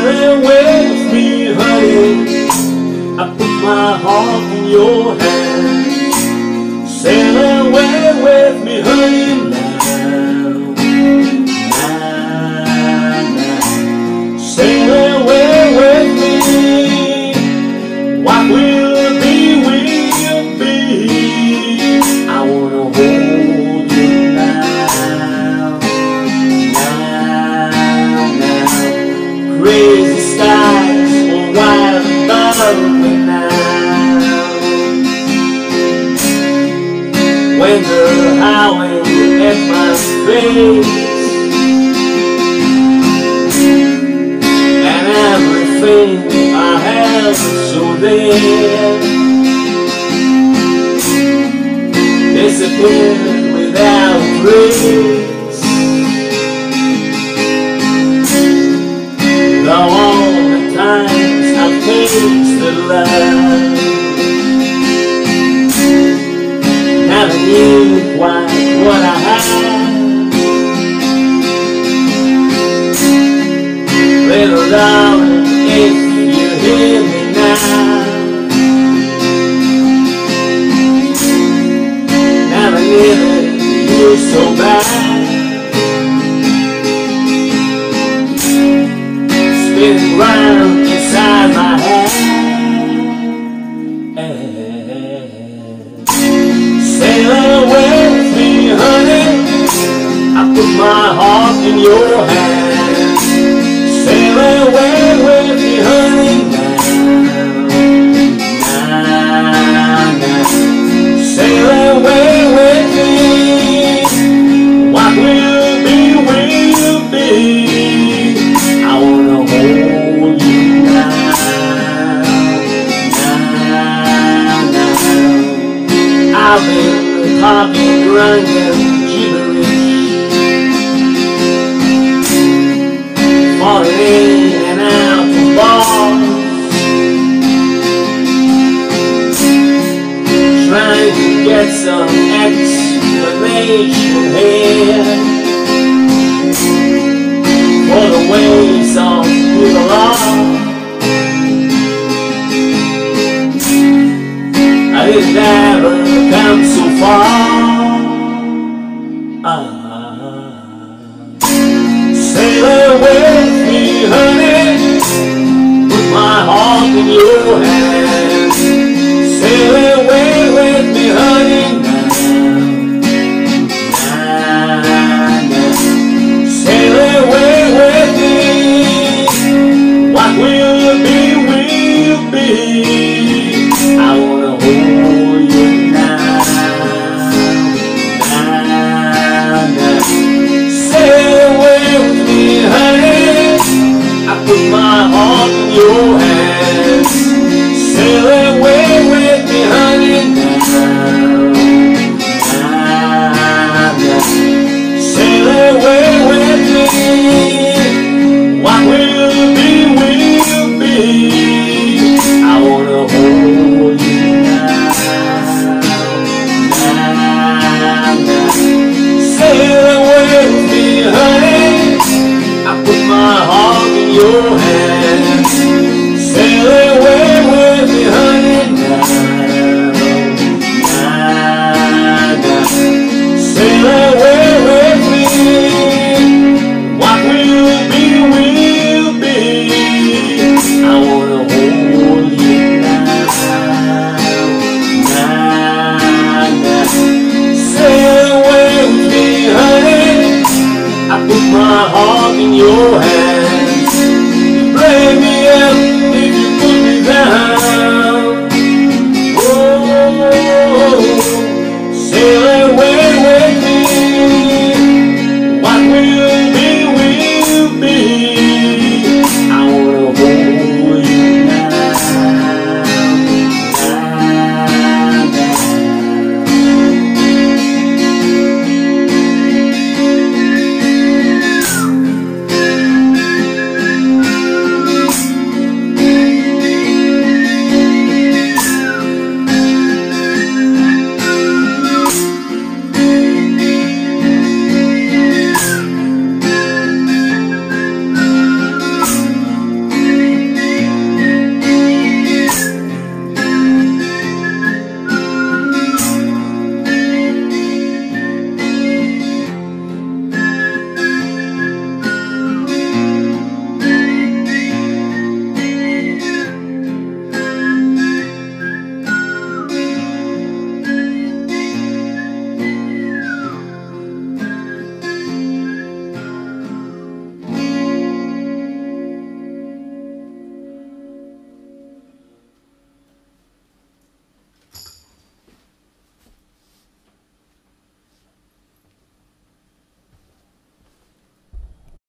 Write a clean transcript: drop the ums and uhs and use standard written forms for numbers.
Sail away with me, honey. I put my heart in your hand. Sail away with me, honey, now. Sail away with me. What will be, will be. I wanna hold you now. Crazy skies will wild above me now. Winter howling at my face, and everything I have is so dear disappeared without trace. Though all the times I've tasted love, never knew quite what I had. Little darling, if you hear me now, never needed you so bad. Spinning round inside my head. Sail away with me, honey. I put my heart in your hand. Sail away with me, honey, now. Sail away with me. What will be, will be. I wanna hold you now. I've been talking drunk and gibberish, falling in and out of bars, trying to get some explanation here for the way some people are. I didn't ever come so far. Sail away with me, honey. Put my heart in your hand. Sail away with me, honey, now. Sail away with me. What will be, will be. I wanna hold you now. Sail away with me, honey. I put my heart in your hands. Sail away with me, honey, now. Sail away with me. What will be, will be. I wanna hold you now. Sail away with me, honey. I put my heart in your hands. Sail away with me, honey, now. Sail away with me. What will be, will be. I wanna hold you now. Sail away with me, honey. I put my heart in your hands. You play me